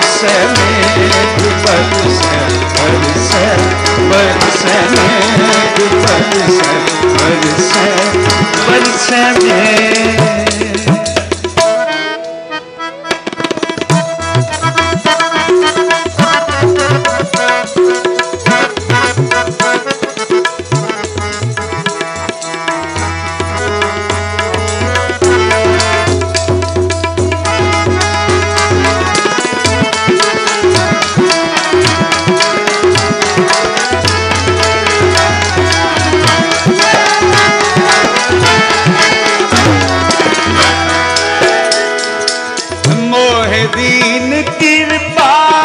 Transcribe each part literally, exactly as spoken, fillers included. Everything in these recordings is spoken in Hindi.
बरसे मेघ बरसे बरसे बरसे मेघ बरसे बरसे बरसे मेघ। दीन कृपा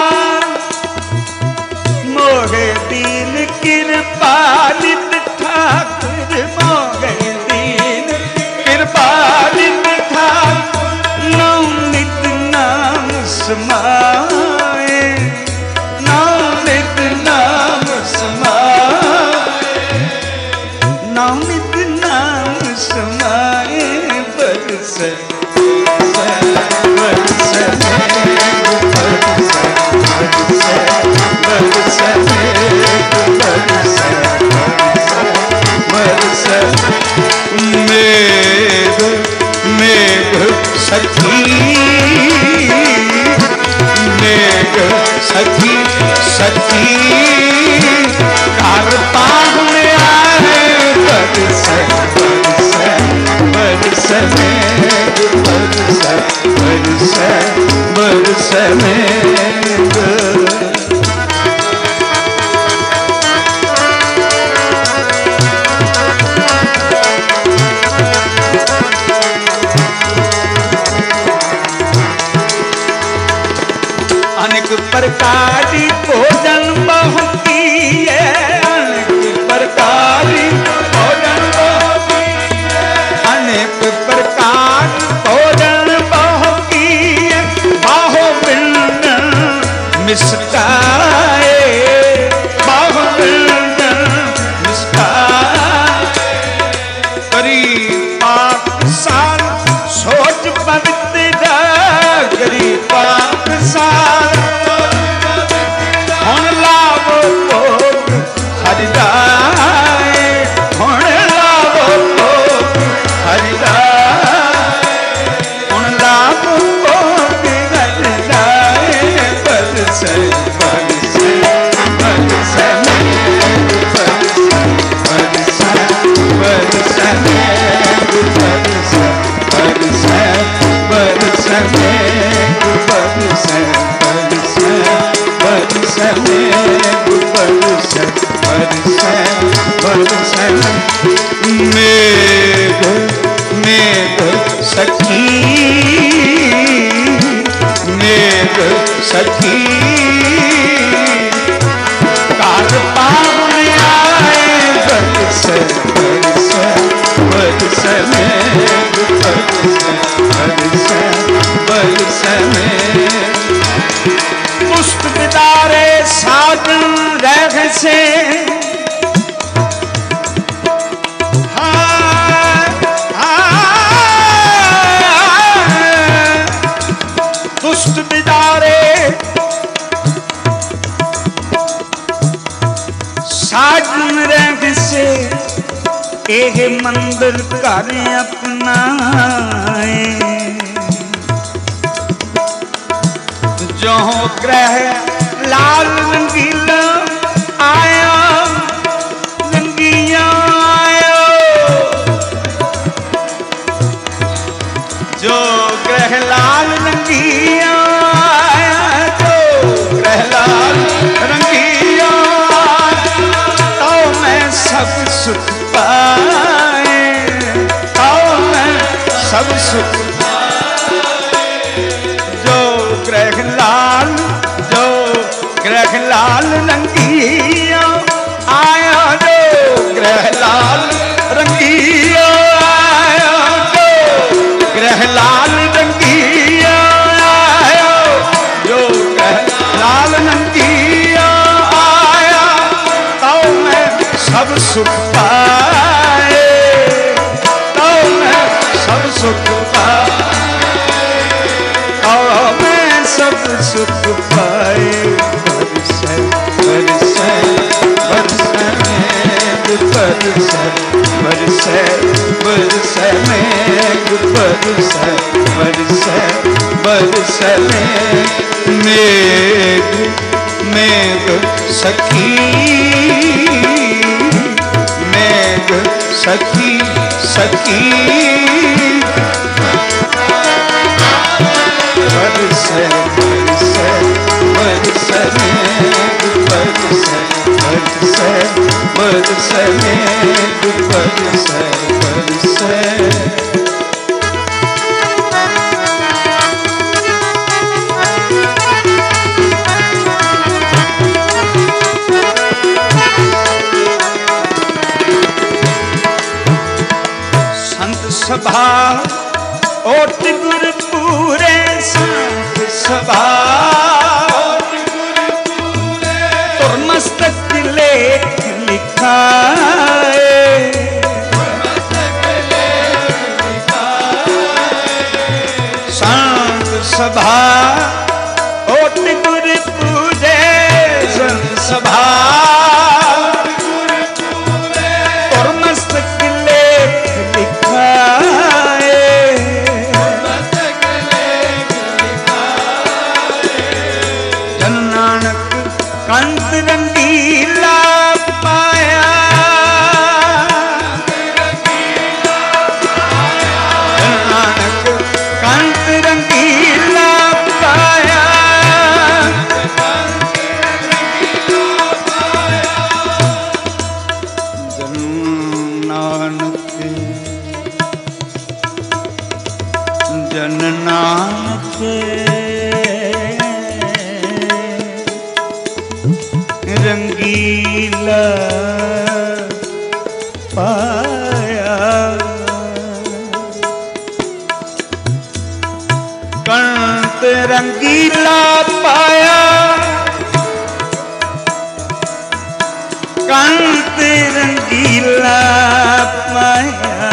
मोहे दीन कृपा नित ठाकुर मोहे दीन कृपा नित ठाकुर नौ नित नाम समाए नौ नित नाम समाए नौ नित नाम समाए बरसे मेघ मेघ सखी मेघ सखी सखी कार पाहुने आए बरसे बरसे बरसे मेघ बरसे बरसे बरसे मेघ। अनेक प्रकार भोजन बहु किए अनेक प्रकार भोजन बहु किए अनेक प्रकार भोजन बहु किए बाहो बिंदन मिसकाए बाहो बिंदन मिसकाए करी पाक साल सोच पवित्र करी पाक साल हुण लावो भोग हरिदाए हुण लावो भोग हरिदाए हुण लावो भोग हरिदाए बरसे बरसे बरसे बरसे बरसे बरसे बरसे बरसे बरसे बरसे बरसे बरसे बरसे बरसे मेघ मेघ सखी मेघ सखी कार पाहुने आए बरसे बरसे बरसे मेघ बरसे बरसे बरसे मेघ। पुष्प बिदारे साजन रह से दुष्ट बिदारे साजन रह से एह मंदिर कर अपनाए जो ग्रह लाल रंगीला आया रंगिया आया जो ग्रह लाल रंगिया आया जो ग्रह लाल रंगिया तो मैं सब सुख पाए तो मैं सब सुख ग्रह लाल जो ग्रह लाल रंगिया आया जो ग्रह लाल रंगिया आया जो ग्रह लाल रंगिया आया जो ग्रह लाल रंगिया आया तो मैं सब सुख पाए तो मैं सब सुख पाए सुख पाए बरसे बरसे बरसे मेघ बरसे बरसे बरसे मेघ बरसे बरसे बरसे मेघ मेघ सखी मेघ सखी सखी बरसे बरसे बरसे मेघ बरसे बरसे बरसे मेघ बरसे बरसे सभा ओट गुर पूरे संत सभा तुर मस्तक लेख लिखाए संत सभा ओट गुर पूरे संत सभा तुर मस्तक कंत रंगीला पाया नानक कंत रंगीला पाया जन नानक जन नानक रंगीला पाया कंत रंगीला पाया कंत रंगीला पाया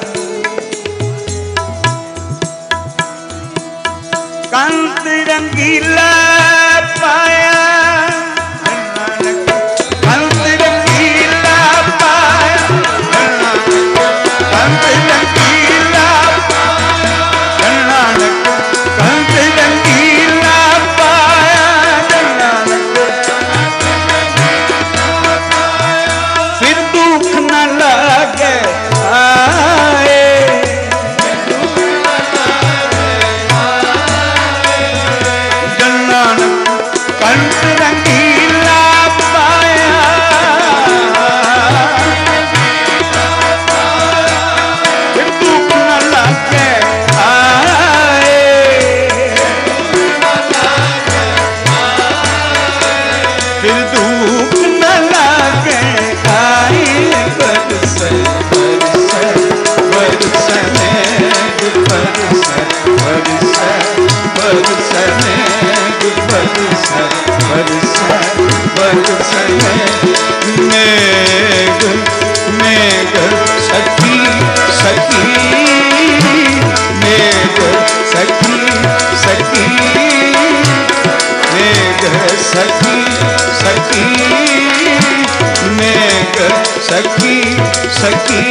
कंत रंगीला पाया मेघ मेघ सखी सखी मेघ सखी सखी मेघ सखी सखी मेघ सखी सखी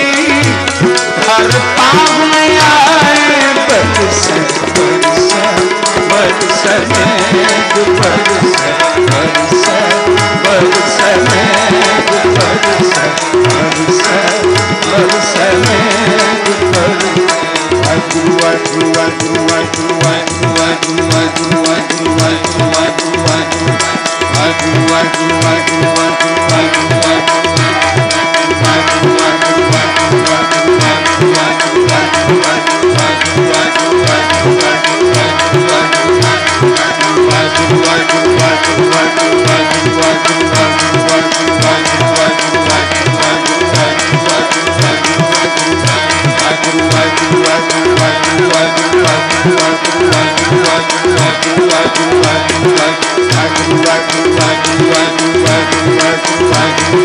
हर पावन आए बरसे बरसे बरसे मेघ बरसे बरसे बरसे मेघ बरसे बरसे बरसे मेघ बरसे वाहिगुरु वाहिगुरु वाहिगुरु वाहिगुरु वाहिगुरु वाहिगुरु वाहिगुरु वाहिगुरु वाहिगुरु वाहिगुरु वाहिगुरु वाहिगुरु वाहिगुरु वाहिगुरु Bye.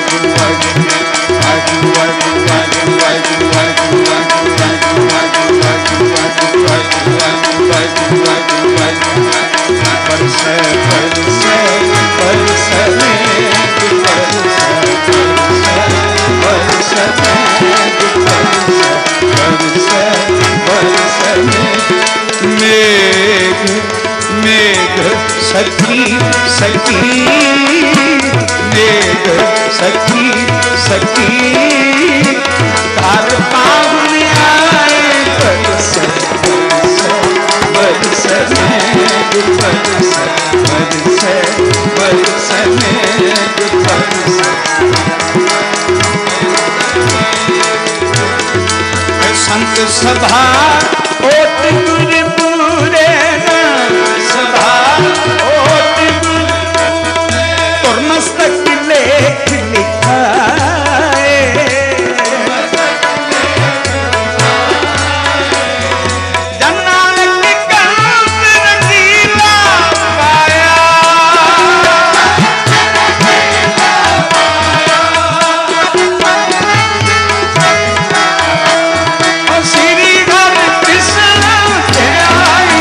सखी सखी मेघ सखी सखी घर पावन आए बरस बरस मेघ बरस बरस बरस मेघ बरस संत सभा ओट गुरपुरे सभा लेख लिखाए जन्नानक कांत रंगीला पाया और श्री हर कृष्ण के आई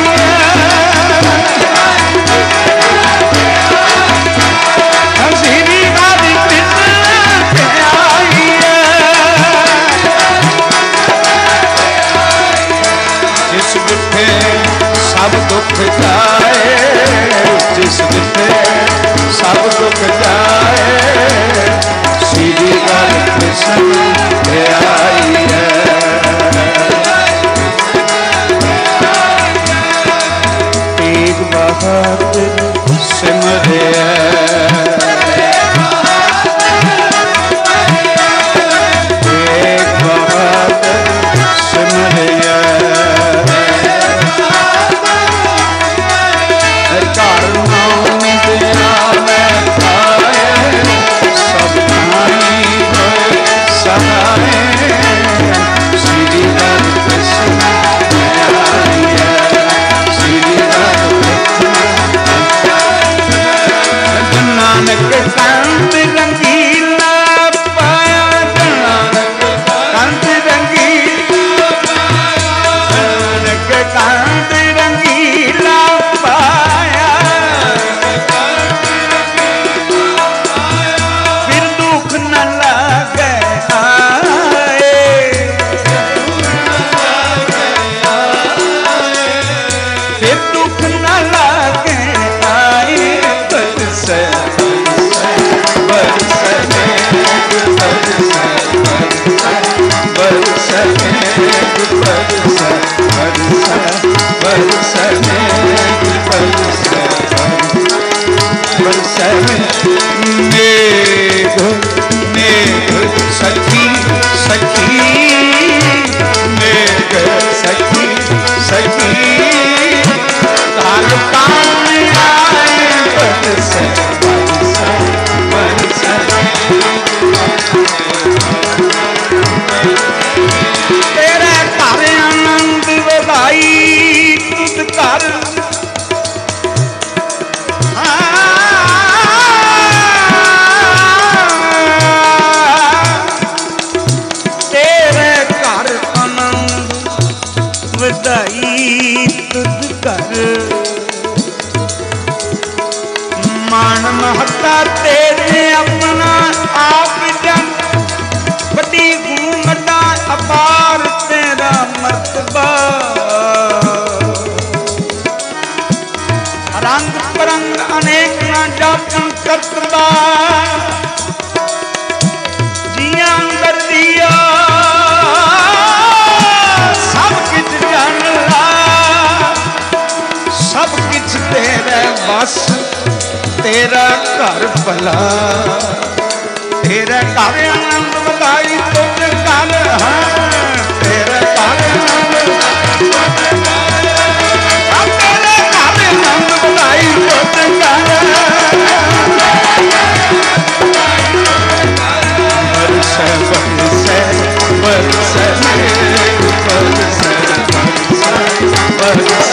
सब दुख जाए जिस दिखे सब दुख जाए श्री कृष्ण आई है तेग बहादुर सिमरे तेग बहादुर सिमरे नानक कांत रंगीला पाया नानक कांत रंगीला नानक कांत रंगीला पाया फिर दुख न लागे आए फिर दुख न लागे आए बरस मेघ मेघ सखी सखी मेघ सखी सखी काल कान आए बरस बरस बरस तेरे घर आनंद वधाई तुझ घर तेरे घर आनंद वधाई तुझ घर मान महता तेरे अपना आप जन बड़ी घूमता अपार तेरा मर्तबा रंग परंग अनेक ना जातन करतबा जिया अंदर दिया सब कुछ जान ला सब कुछ तेरे बस तेरा घर भला तेरे घर आनंद बधाई तुझ घर है तेरे घर आनंद तेरे घर आनंद बधाई तुझ घर बरस बरस बरस बरस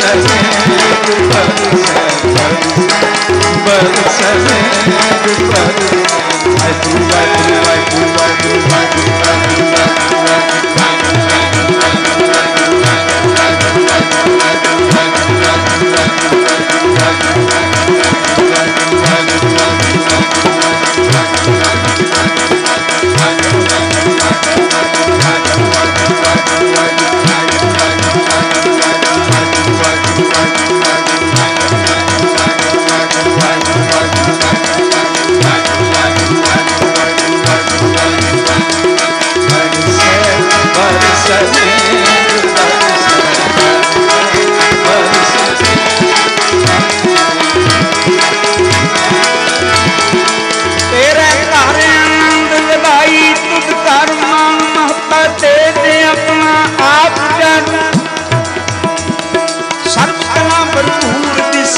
बरस बरस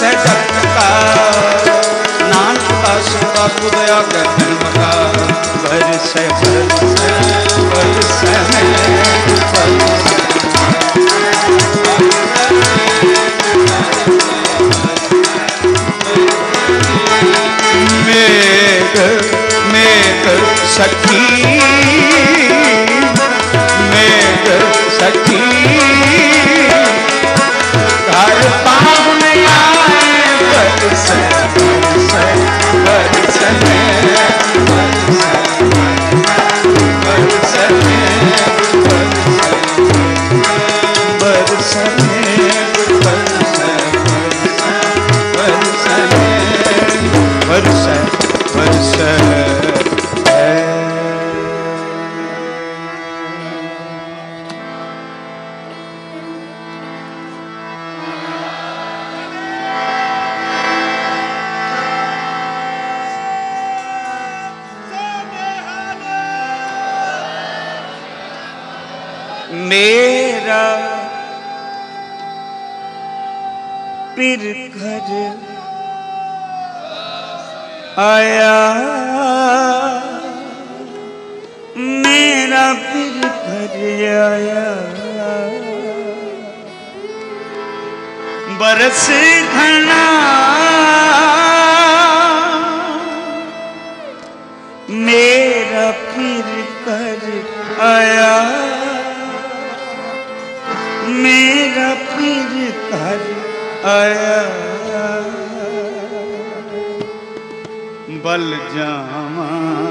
बरसै जगत का, नानक दास बापू दया कर जन्म का। बरसै बरसै बरसै मेघ मेघ सखी, मेघ सखी घर पावन आए। बरसै बरसै बरसै बरसै बरसै बरसै बरसै। मेरा पीर घर आया, मेरा पीर घर आया। बरस घना मेरा पीर घर आया, मेरा पीर घर आया। बल जावा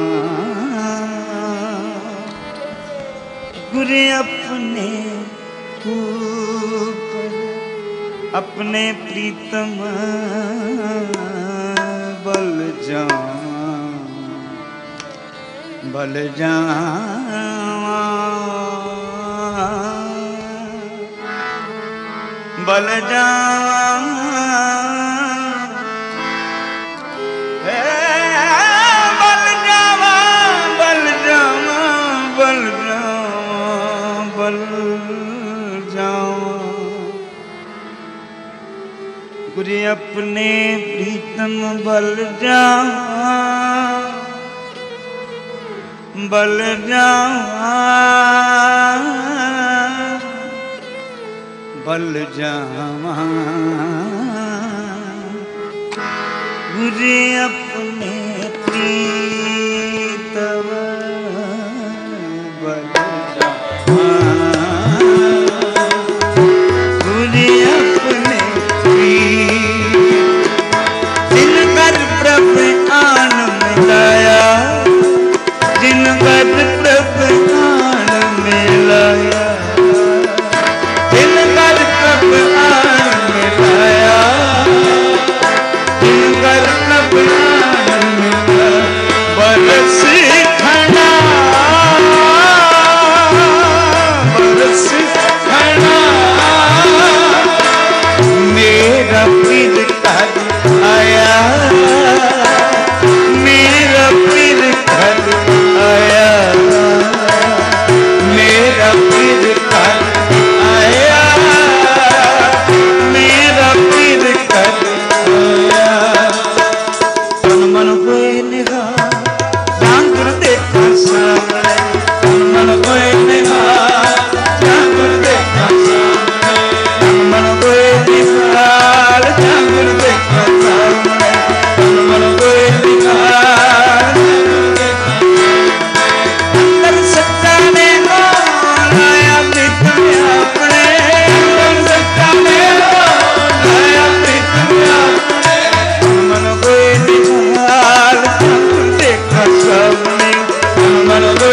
गुरे अपने ऊपर, अपने प्रीतम बल जावा, बल जावा बल जावा, बल जावा बल जावा बल जावा बल जावा गुरे अपने प्रीतम बल जावा, बल जावा बल जावा गुरे अपने प्रीतम बल जावा, गुरे अपने जिन कर प्रभ आन मिलाया, जिन कर प्रभ आन मिलाया, जिन कर प्रभ आन मिलाया, जिन कर प्रभ आन मिलाया। बरस घना बरस घना मेरा पीर घर आया, मेरा पीर घर आया, मेरा पीर घर आया, मेरा पीर घर आया। तन मन होए निगाह जांगर देखा सामने, तन मन होए निगाह जांगर देखा सामने, तन मन होए निगाह जांगर देखा सामने, तन मन होए निगाह अंदर सच्चा ने लाया प्रीतम अपने, अंदर सच्चा ने लाया प्रीतम अपने। तन मन होए निगाह जांगर देखा सामने, तन मन होए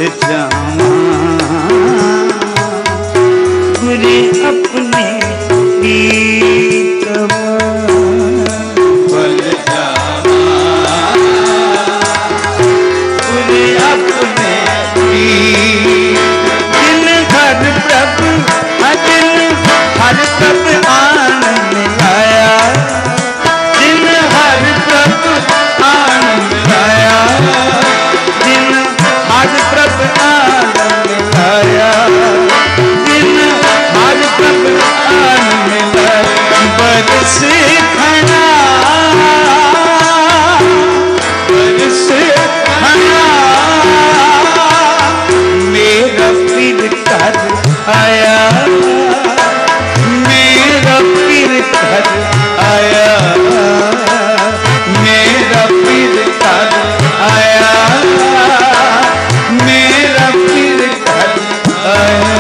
जावा गुरे अपने गीतवा भुल जावा गुरे अपने गीत जिन घर प्रभु जिन हर प्रभु आनंद लाया जिन हर प्रभु आनंद लाया जिन हर प्रभु आनंद लाया जिन हर प्रभु आनंद लाया बरस खड़ा बरस खड़ा मेरा पीर कर आया मेरा पीर कर आया मेरा पीर कर आया मेरा पीर कर आया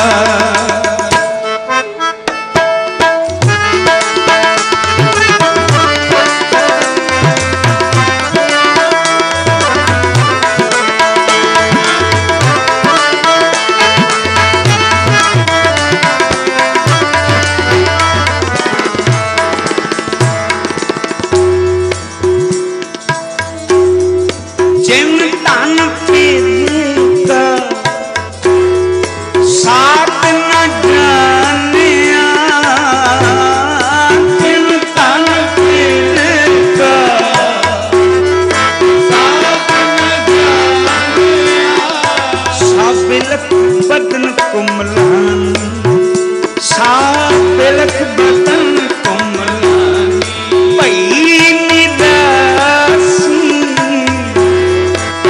बदन कुमलानी सा बिलख बदन कुमलानी भई निदासी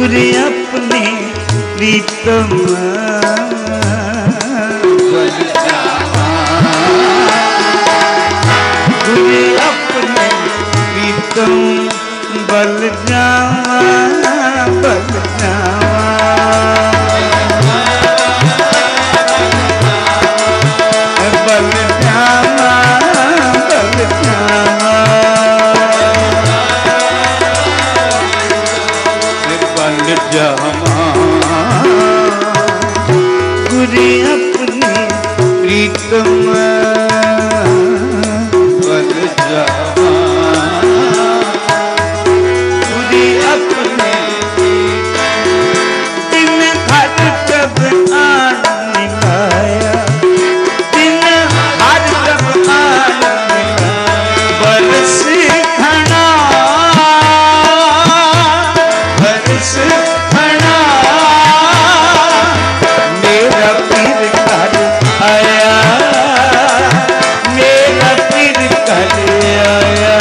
गुरु अपने प्रीतम बल जावा, गुरु अपने प्रीतम बल जावा, बल जावा, बल जावा, बल जावा, बल जावा, गुरु अपने प्रीतम बल जावा, गुरु अपने दिन घर जब आन मिलाया, दिन हर जब आन मिलाया, बरस खड़ा बरस खड़ा, मेरा पीर घर आया, मेरा पीर घर आया,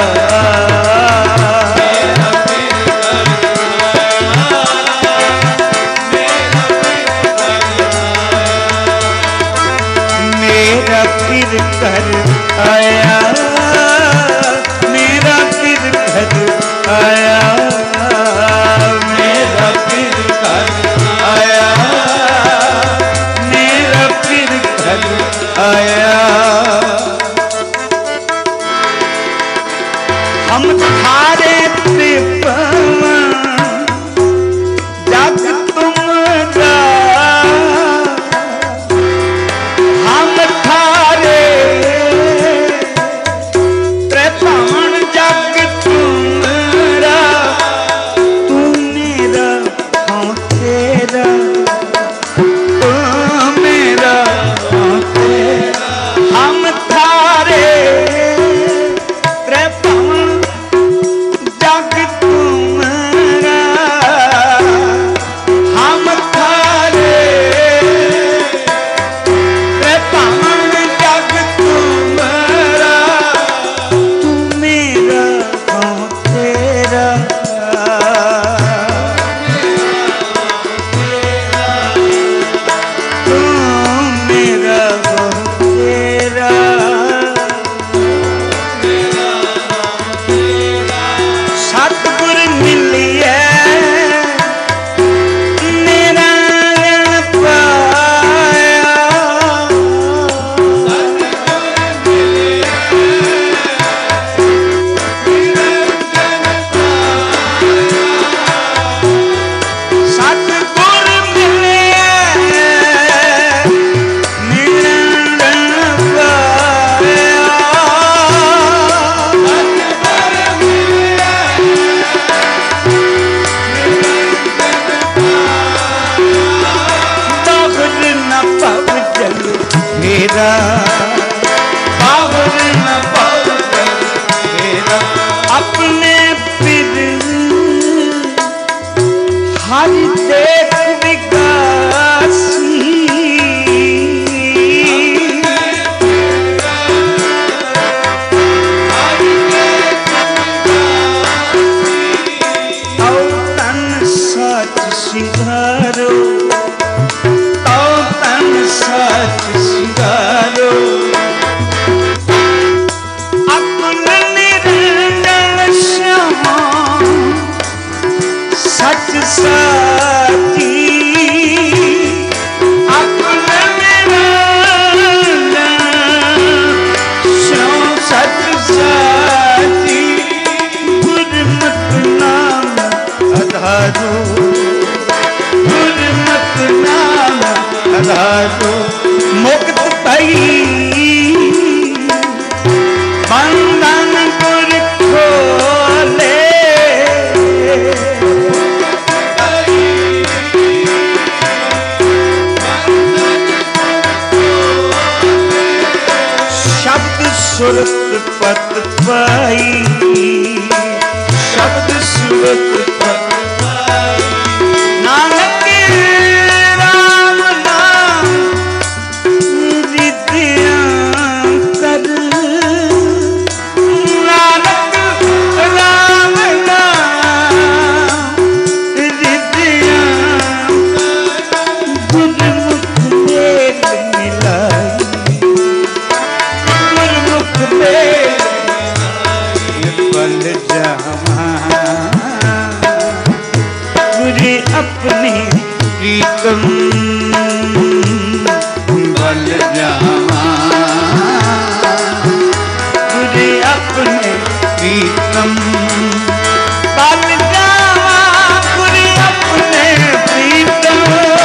मेरा पीर घर आया, मेरा पीर घर आया, मेरा पीर घर आया, मेरा पीर घर आया, हम थारे पे पवन जग तुमरा, हम थारे त्रिभुवन जग तुमरा, तू मेरा हम तेरा, तू मेरा हम तेरा, हम थारे त्रिभुवन जग तुमरा, प्रीतम बल जावा तुझे अपने प्रीतम बल जावा तुझे अपने प्रीतम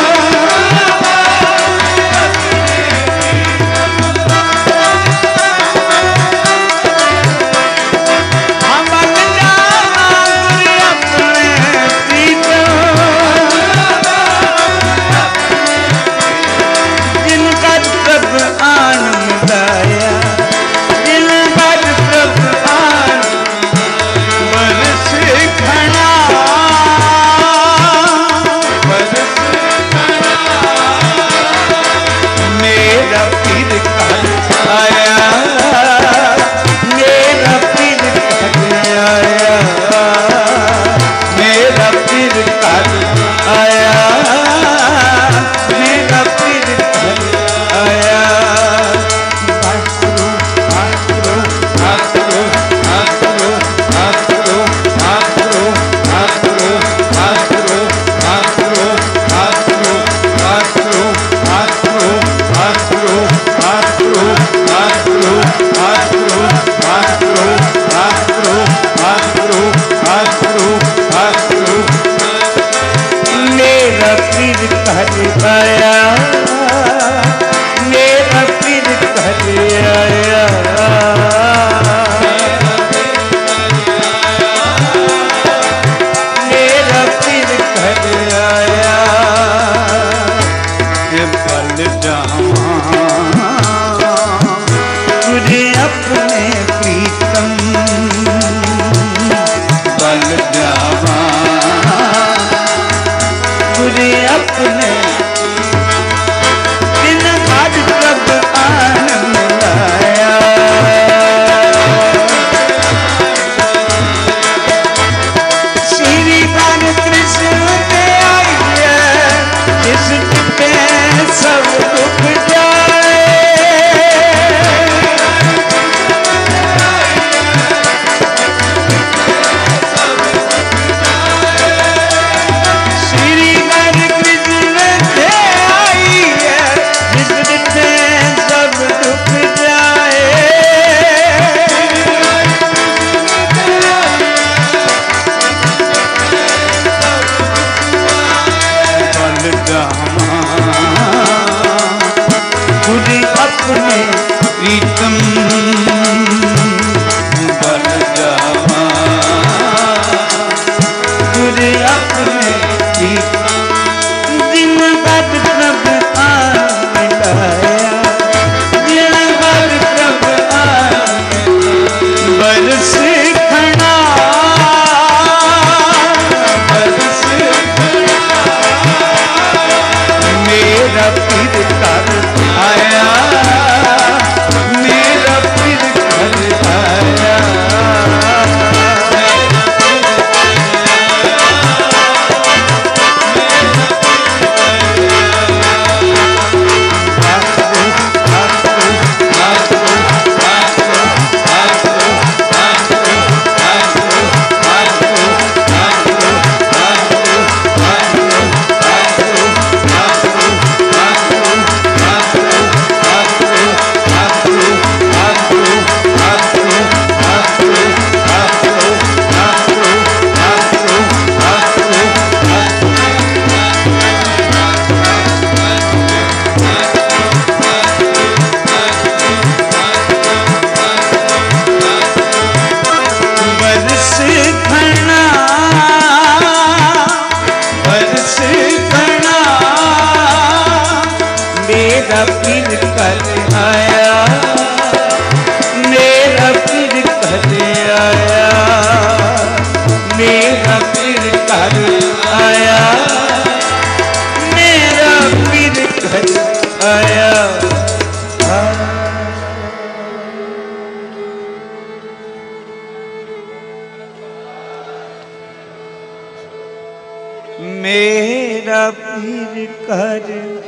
मेरा पीर कर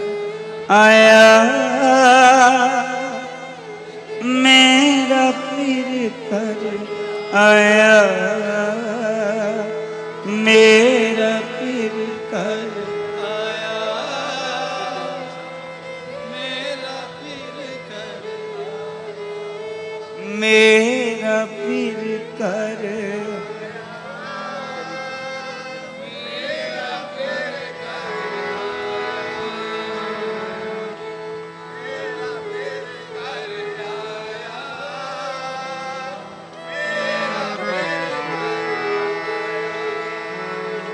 आया, मेरा पीर कर आया, मेरा पीर कर आया।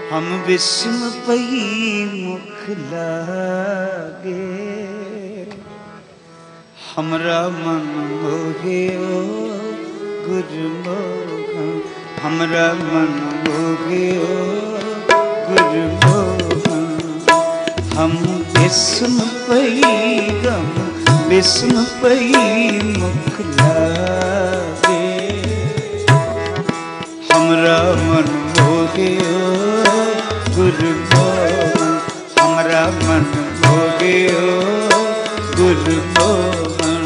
हम विस्म पई मुख लागे, हमरा मन मोहे ओ गुरमोहन, हमरा मन मोहे ओ गुरमोहन। हम विस्म पई गम विस्म पई मुख लागे, हमरा मन मोहे ओ गुरमोहन, हमरा मन मोहे ओ गुरमोहन।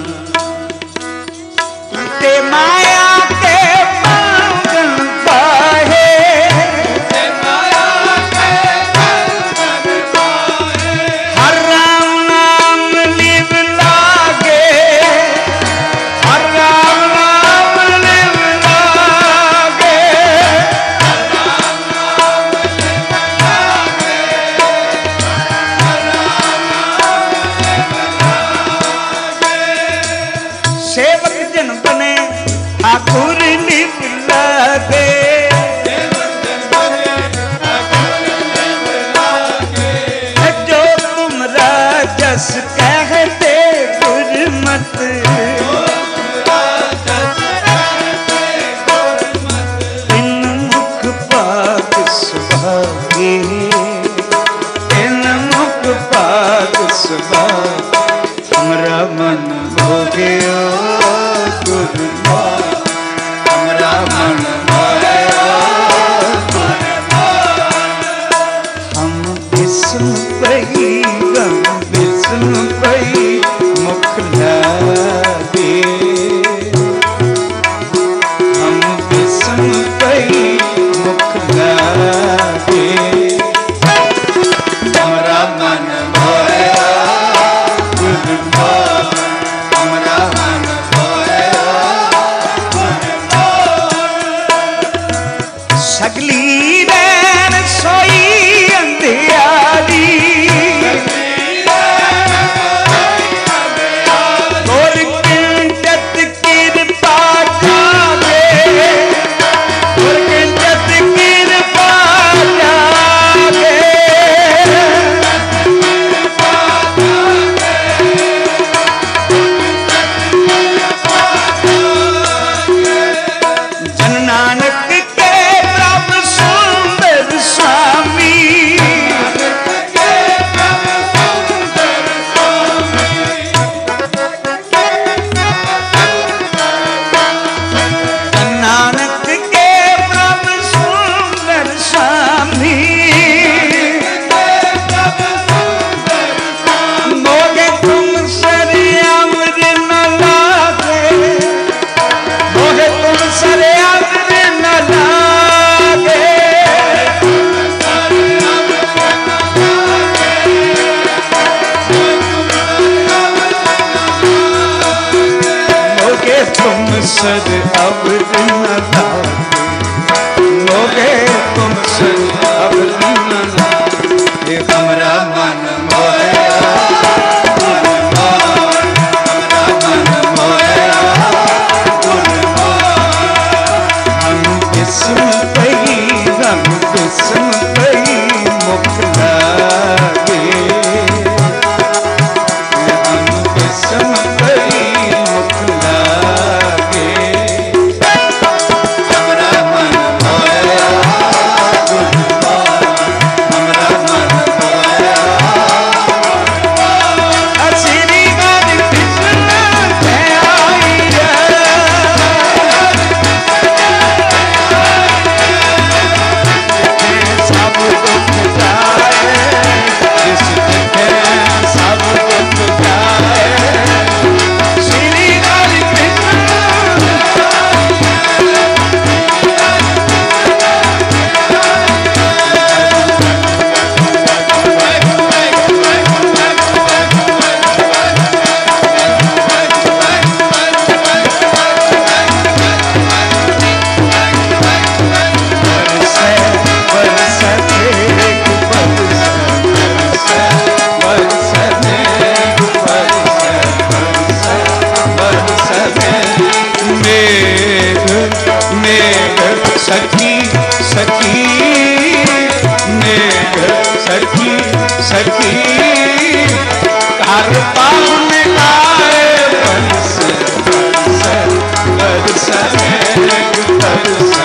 ते माया के बंधन पाहे, ते माया के बंधन पाहे, हर राम नाम लिव लागे, हर राम नाम लिव लागे, हर राम नाम लिव लागे, हर राम नाम लिव लागे। सेवक जन बने ठाकुर लिव लागे, जो तुमरा जस कहते गुरमत, इन मुख पाक सुभागे, इन मुख पाक सुभागे। हमरा मन भोगे ओ गुरमोहन, हमरा मन भोगे ओ गुरमोहन। हम विस्म पई गम विस्म पई मुख लागे, हम विस्म पई मुख लागे, हमरा मन भोगे ओ गुरमोहन, हमरा मन भोगे ओ गुरमोहन। सगली रैन सोई अंधियारी, गोर किंजत कृपा जागे, गोर किंजत कृपा जागे, जन नानक के प्रभु सुंदर स्वामी, जन नानक के प्रभु सुंदर स्वामी, मोगे तुम सरे अमर न लागे, मोहे तुम सरे अमर न लागे, मोगे तुम सर अमर न लागे, मोगे तुम सर अमर न लागे। हमरा मन मोहे गुरमोहन, हमरा मन मोहे गुरमोहन। हम विस्म पई गम विस्म पई मुख लागे, हम विस्म पई मुख लागे, हमरा मन मोहे गुरमोहन, हमरा मन मोहे गुरमोहन। श्री राधे कृष्ण जय आई सब दुख जाए, जिस दुखे सब दुख जाए। श्री राधे कृष्ण सखी सखी सखी कार पावन गाए बरस बरस बरस बरस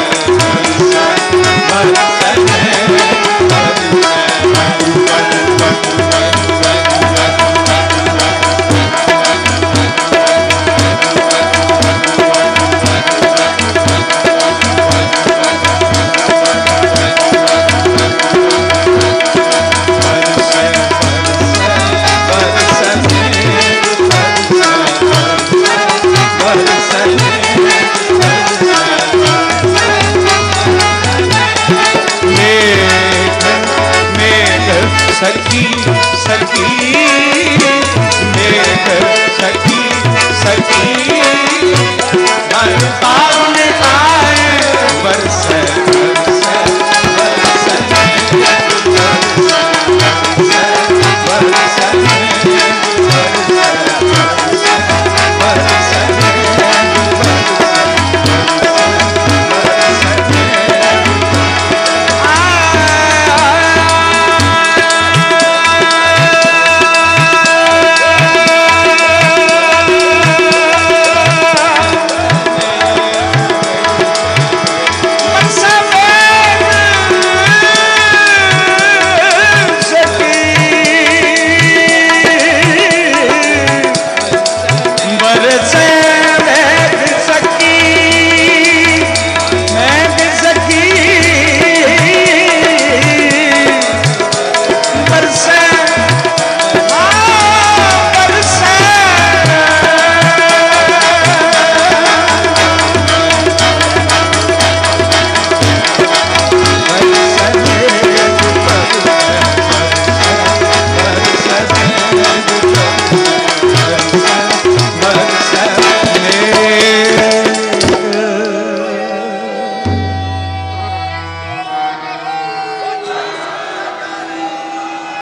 सखी